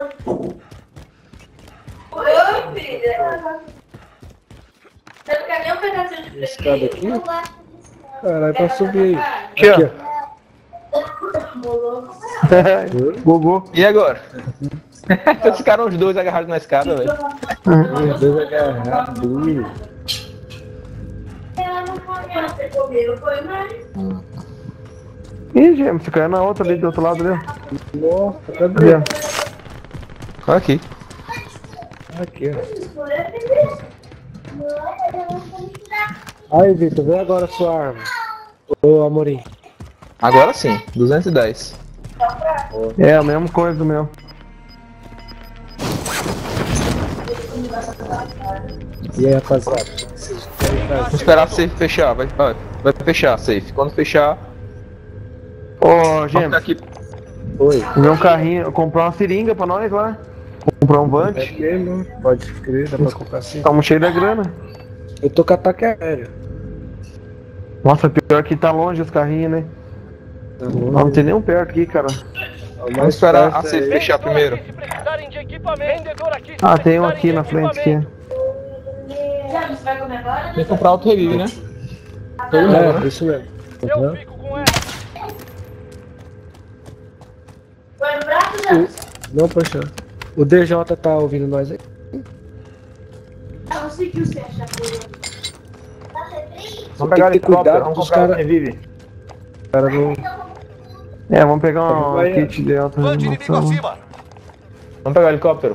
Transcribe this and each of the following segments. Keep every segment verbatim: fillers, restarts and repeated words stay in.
Oi, filha. Você não quer nem um pedacinho de Escada aqui? preguiça? Caralho, pra subir aí. Aqui, ó. Bugou. E agora? Então ficaram os dois agarrados na escada, velho. Os dois agarrados. Ela não conhece comigo, foi mais. Ih, gêmeo, fica na outra ali do outro lado ali. Nossa, Ali, cadê? ó. Olha aqui. Aqui, ó. Aí, Vitor, vê agora a sua arma. Ô, Amorim. Agora sim, duzentos e dez. É a mesma coisa mesmo. E aí, rapaziada? Vamos esperar a safe fechar, vai, vai, vai fechar a safe. Quando fechar, Ô, vamos gêmeo, ficar aqui. Oi. ver um carrinho, comprar uma seringa pra nós lá. Comprar um É vante. mesmo? Pode crer, dá pra comprar assim. Tamo cheio da grana. Eu tô com ataque aéreo. Nossa, pior que tá longe os carrinhos, né? Tá Não tem nenhum perto aqui, cara. Vamos esperar a safe fechar primeiro. Se precisarem de equipamento, vendedor aqui. se Ah, tem um precisarem aqui de na frente aqui. equipamento. Já, você vai comer agora? Tem que comprar outro revive, né? Todo mundo, É, né? isso mesmo. Eu Uhum. fico com ela. Foi no braço, já? Não, poxa. O D J tá ouvindo nós aí? Não sei o que você acha. Vamos pegar Tem que ter helicóptero, cuidado vamos com os comprar cara- outro revive. O cara não. É, vamos pegar um Vai, kit de alta Bande inimigo remoção. acima. Vamos pegar o helicóptero.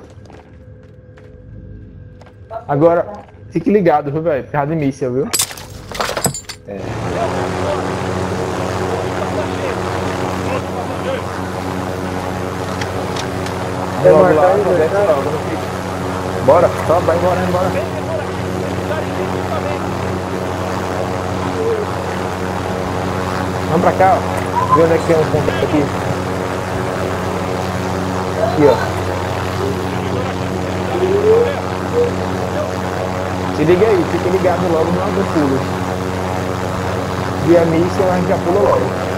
Agora, fique ligado, viu, velho? Ferrado de míssil, viu? É Logo marcar lá, aí, desce né? logo no kit. Bora, só vai embora, vai embora. Vendedor aqui. Se precisarem de equipamento. Vamos pra cá, ó. Vê onde é que tem um ponto aqui. Aqui, ó. Se liga aí, fica ligado logo no do pulo. E a míssil a gente já pula logo.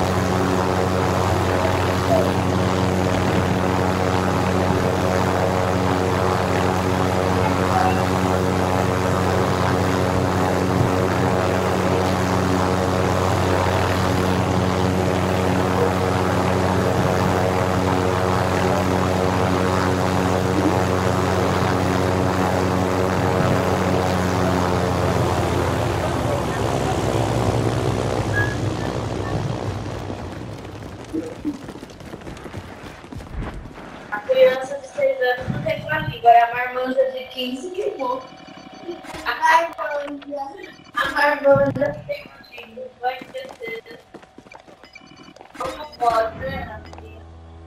A criança de seis anos não tem pra mim, agora a marmanja de quinze queimou. A marmanja. A marmanja tem motivo, vai entender. Como pode, né, filha?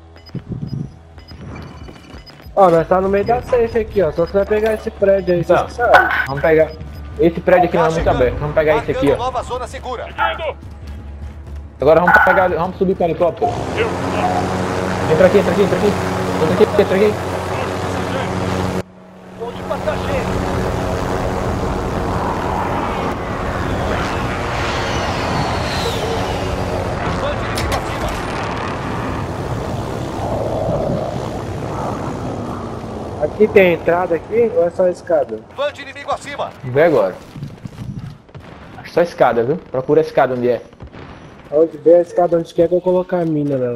Ó, nós tá no meio da safe aqui, ó. Só você vai pegar esse prédio aí, Tá. você sabe. Vamos pegar. Esse prédio aqui não é muito aberto. Vamos pegar esse aqui, ó. Nova zona segura. Agora vamos pegar. Vamos subir com o helicóptero. Entra aqui, entra aqui, entra aqui. Entra aqui, entra aqui. Vou de passageiro. Bande inimigo acima. Aqui tem a entrada aqui ou é só a escada? Bande inimigo acima. Vê agora. Acho só escada, viu? Procura a escada onde é. Onde vem a escada, onde quer que eu colocar a mina nela.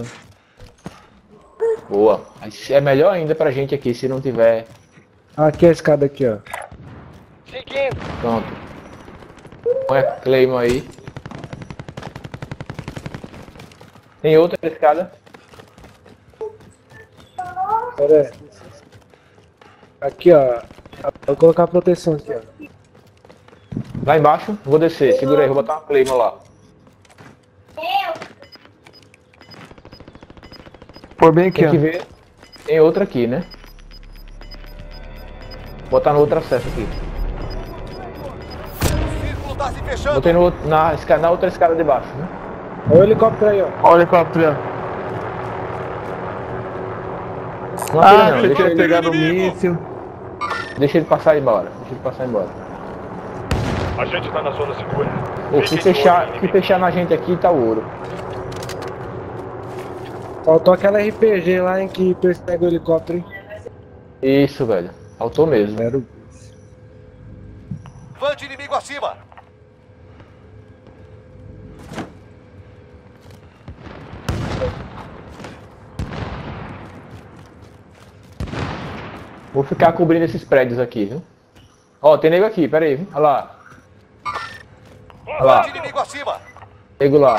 Boa. Mas é melhor ainda pra gente aqui, se não tiver. Aqui é a escada aqui, ó. Seguindo. Pronto. Põe a Claymore aí. Tem outra escada. Pera aí. Aqui, ó. Vou colocar a proteção aqui, ó. Lá embaixo, vou descer. Segura aí, vou botar uma Claymore lá. Pôr bem aqui, Tem ó. que ver. Tem outra aqui, né? Botar no outro acesso aqui. O círculo tá se fechando. Botei no, outro- na, esca- na outra escada de baixo, né? Olha o helicóptero aí, ó. Olha o helicóptero, ó. Não Ah, atira não, achei que deixa ia ele, pegar no míssil. deixa ele passar embora. Deixa ele passar embora. A gente tá na zona segura. Pô, se fechar, se fechar na gente aqui, tá ouro. Faltou aquela R P G lá em que persegue o helicóptero, hein? Isso, velho. Faltou mesmo. Era o... Van de inimigo acima. Vou ficar cobrindo esses prédios aqui, viu? Ó, tem nego aqui, pera aí, viu? Olha lá. Olha Van lá. de inimigo acima. Nego lá.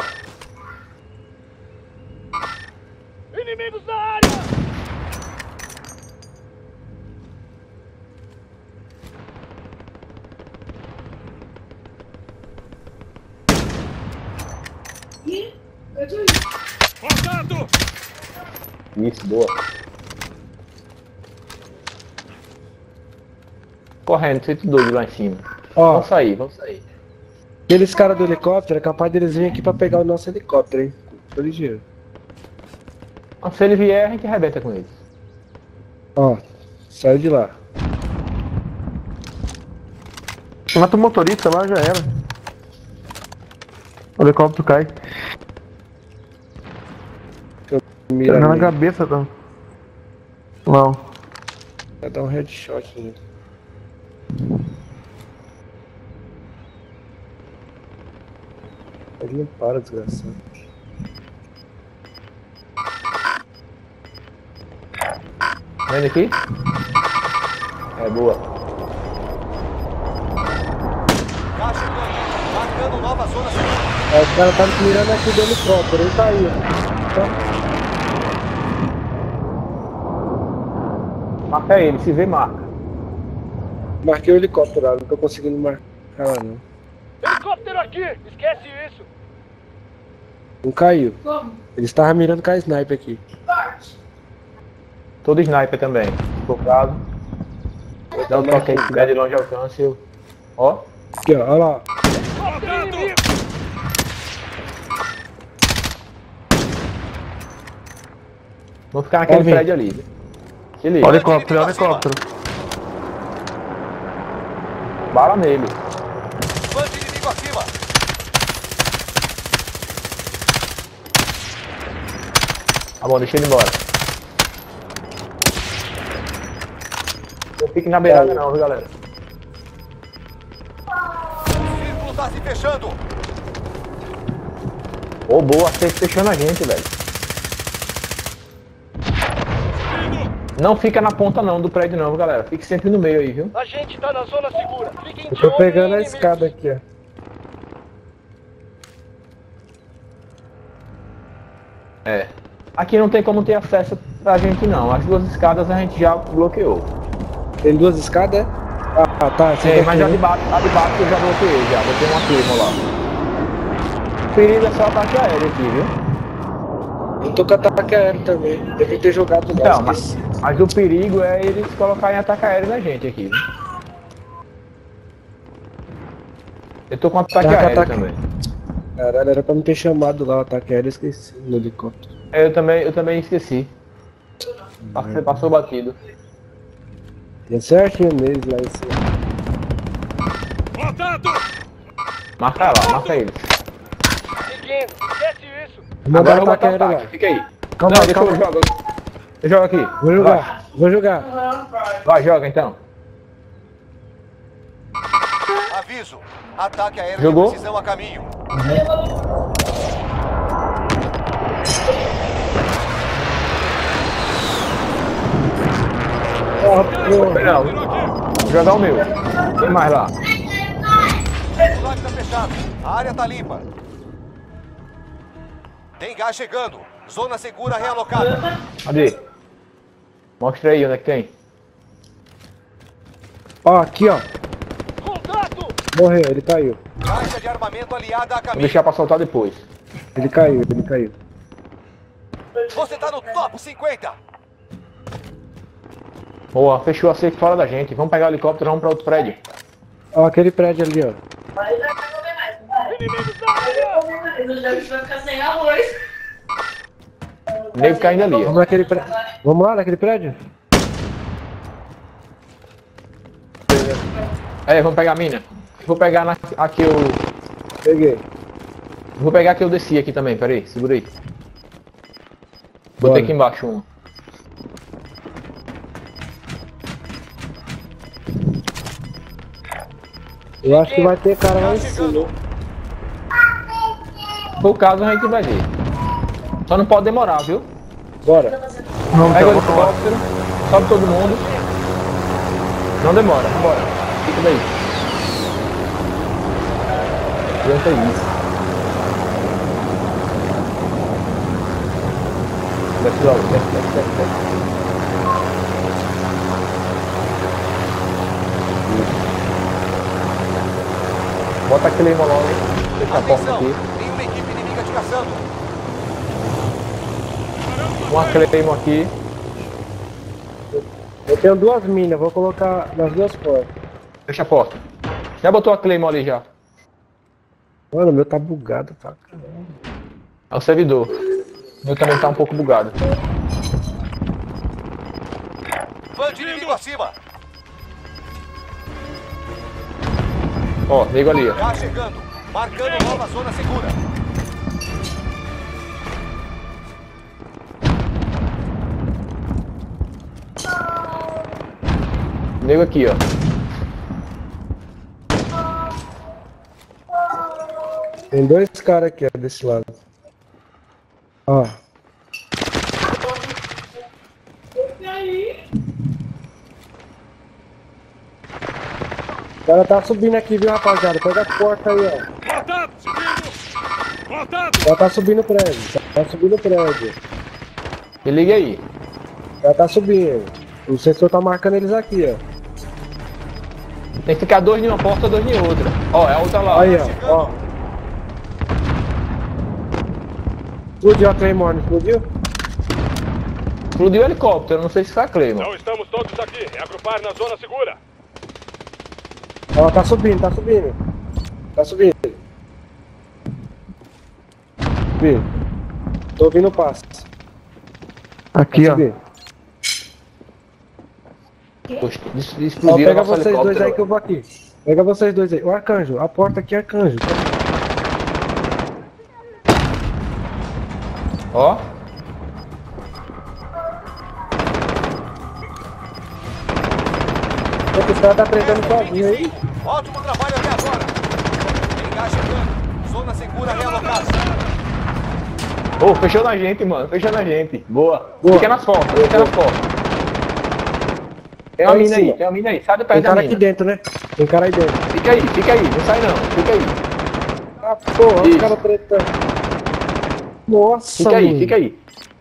Inimigos na área! Contato! Isso, boa. Correndo, feito doido lá em cima. Ó, Vamos sair, vamos sair. aqueles caras do helicóptero, é capaz deles virem aqui pra pegar o nosso helicóptero, hein? Tô ligeiro. Mas se ele vier, a gente arrebenta com eles. Ó, saiu de lá. Mata o motorista lá, já era. O helicóptero cai. Mira Tá na nele. cabeça, tá? Não. Vai dar um headshot nele. Ele não para, desgraçado. Vendo aqui? É, boa. Cá chegando. Marcando nova zona segura. Aí o cara tá mirando aqui do helicóptero, ele tá aí, ó. Marca ele, se vê, marca. Marquei o helicóptero lá, não tô conseguindo marcar lá não. Helicóptero aqui! Esquece isso! Não caiu. Como? Eles estavam mirando com a sniper aqui. Forte. Todo sniper também. Se for caso. Dá um toque aí, se tiver de longe alcance, eu... Ó. Aqui, ó, olha lá. Contato! Vou ficar naquele Pode vir. prédio ali. Se liga. Olha o helicóptero, olha o helicóptero. Bala nele. Van de inimigo acima. Tá bom, deixa ele embora. Não fique na beirada não, viu, galera? O círculo tá se fechando. Ô, boa, você fechando a gente, velho. Não fica na ponta não do prédio não, viu, galera? Fique sempre no meio aí, viu? A gente tá na zona segura. Fiquem Eu de tô olho pegando em a inimigos. escada aqui, ó. É. Aqui não tem como ter acesso pra gente não. As duas escadas a gente já bloqueou. Tem duas escadas, é? Ah, tá. essa Sim, daqui, mas já né? de baixo, a de baixo eu já bloqueei já. Botei uma turma lá. O perigo é só ataque aéreo aqui, viu? Eu tô com ataque aéreo também. Deve ter jogado lá. Então, mas, esqueci. mas o perigo é eles colocarem ataque aéreo na gente aqui, viu? Eu tô com ataque Tá com aéreo ataque- também. Caralho, era pra me ter chamado lá o ataque aéreo, esqueci no helicóptero. Eu também, eu também esqueci. Passou, passou batido. Deu certinho neles lá em cima. Contato! Marca lá, marca eles. Seguindo. Esquece isso. Vou mandar Agora eu vou ataque botar aéreo ataque, lá. fica aí. Calma, Não, deixa calma. eu jogar. Eu jogo aqui. Vou jogar, vou jogar. Vai, vai, joga então. Aviso. Ataque aéreo Jogou? de precisão a caminho. Ah, porra. Não, vou jogar o meu. Tem mais lá. O lote tá fechado. A área tá limpa. Tem gás chegando. Zona segura realocada. Cadê? Mostra aí onde é que tem. Ó, aqui, ó. Contato! Morreu, ele caiu. Caixa de armamento aliada a Vou caminho. deixar pra soltar depois. Ele caiu, ele caiu. Você tá no top cinquenta. Boa, fechou a safe fora da gente. Vamos pegar o helicóptero e vamos pra outro prédio. Ó, aquele prédio ali, ó. Mas ele vai comer mais. Inimigos na área! Vai comer mais. O James vai ficar sem arroz. O nego caindo ali, ó. Vamos naquele prédio. Vamos lá naquele prédio? É, vamos pegar a mina. Vou pegar na, aqui eu. Peguei. Vou pegar que eu desci aqui também, peraí, segura aí. Botei Bora. aqui embaixo um. Eu acho que vai ter cara lá em cima. Se for o caso, a gente vai ver. Só não pode demorar, viu? Bora. Vamos Pega o ter uma helicóptero, sobe todo mundo. Não demora, bora. Fica daí. Aguenta isso. Desce logo, desce, desce, desce, desce. Bota aquele irmão logo. Fecha a porta Atenção, aqui. tem uma equipe inimiga te caçando. Uma Claymore aqui. Eu tenho duas minas, vou colocar nas duas portas. Fecha a porta. Já botou a Claymore ali já. Mano, o meu tá bugado pra caramba. É o servidor. O meu também tá um pouco bugado. Fã de inimigo acima. Ó, nego ali, ó. Já chegando. Marcando nova zona segura. Nego aqui, ó. Tem dois caras aqui, ó, desse lado. Ó. O cara tá subindo aqui, viu, rapaziada? Pega a porta aí, ó. Contato, seguindo! Contato! O cara tá subindo o prédio. Tá subindo o prédio. Se liga aí. O cara tá subindo. O sensor tá marcando eles aqui, ó. Tem que ficar dois em uma porta, dois em outra. Ó, é a outra lá. Aí, ó. Ó. Explodiu a Claymore, não explodiu? Explodiu o helicóptero, não sei se foi a Claymore. Não estamos todos aqui. É agrupar na zona segura. Ó, tá subindo, tá subindo. Tá subindo. Subindo. Tô ouvindo o passo. Aqui, Tá ó. subindo. Poxa, des- Ó, explodiram pega nosso vocês dois aí que eu helicóptero. vou aqui. Pega vocês dois aí. O Arcanjo, a porta aqui é Arcanjo. Ó, Os caras tá treinando sozinho aí. Ótimo trabalho até agora. Engá chegando. Zona segura realocada. ô, fechou na gente, mano. Fechou na gente. Boa. Boa. Fica nas portas, fica nas portas. Tem uma Aí em mina aí, cima. tem uma mina aí. Sai do Tem perto da cara aqui mina. dentro, né? Tem cara aí dentro. Fica aí, fica aí. Não sai não. Fica aí. Ah, porra, Isso. os caras tretando. Nossa, Fica aí, mano. fica aí.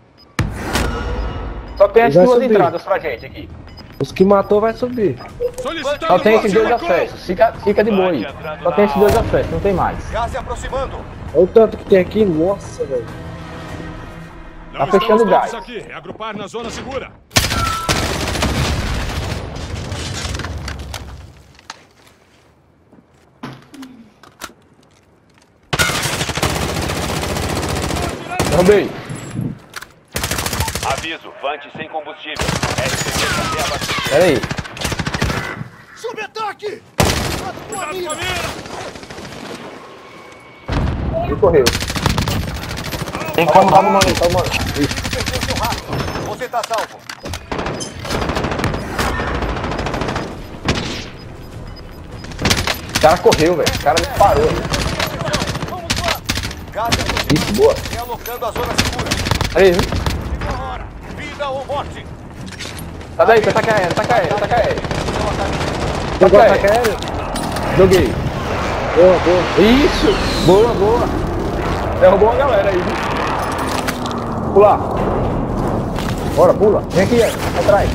Só tem as Vai duas subir. entradas pra gente aqui. Os que matou vai subir. Solicitando Só tem esses dois socorro. acessos. Fica, fica de boa aí. Só tem esses dois acessos, não tem mais. Gás se aproximando. Olha o tanto que tem aqui. Nossa, velho. Não Tá estamos fechando o todos gás. aqui. É agrupar na zona segura. Derrubei. Aviso, Vante sem combustível. R C C até abastecido. Pera aí. Subataque! Cuidado com a mira. Ele correu. Tem como, calma, mano, calma, mano. Isso. Perdeu seu rastro. Você tá salvo. O cara correu, velho. O cara disparou. Vamos lá. Gás se aproximando. Isso, boa. Realocando a zona segura. Pera aí, viu? Chegou a hora. Vida ou morte. Sai daí, ataque aéreo, ataque aéreo, ataque aéreo. Jogou Ataque ataque aéreo. aéreo? Joguei. Boa, boa. Isso! Boa, boa. Derrubou uma galera aí, viu? Pular. Bora, pula. Vem aqui, ó. Atrás.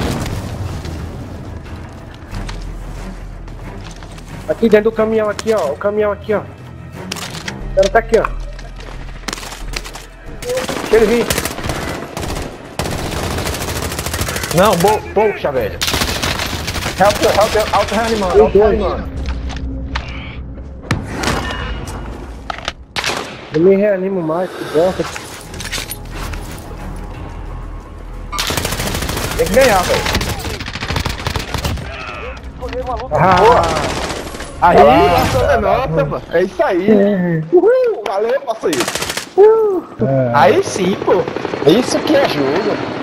Aqui dentro do caminhão, aqui, ó. O caminhão aqui, ó. O cara tá aqui, ó. Deixa ele vir. Não, bo poxa, velho. Help, help, auto reanimando, auto reanimando. Eu me reanimo mais, que bosta. Tem que ganhar, velho. Ah, Aí, nossa, é nossa, mano. É isso aí. Uhul, valeu, parceiro. É. Aí sim, pô. Isso que é jogo.